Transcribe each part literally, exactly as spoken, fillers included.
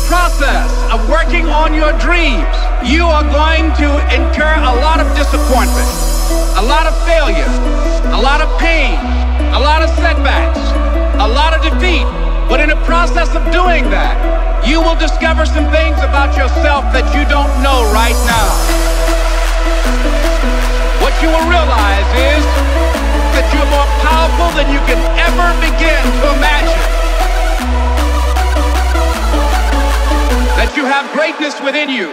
process of working on your dreams, you are going to incur a lot of disappointment, a lot of failure, a lot of pain, a lot of setbacks, a lot of defeat. But in the process of doing that, you will discover some things about yourself that you don't know right now. What you will realize is that you're more powerful than you can ever begin to imagine. That you have greatness within you.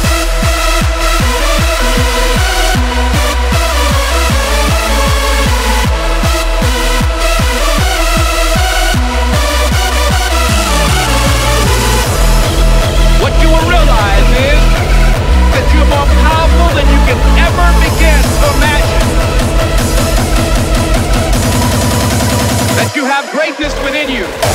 What you will realize is that you're more powerful than you can ever begin to imagine. That you have greatness within you.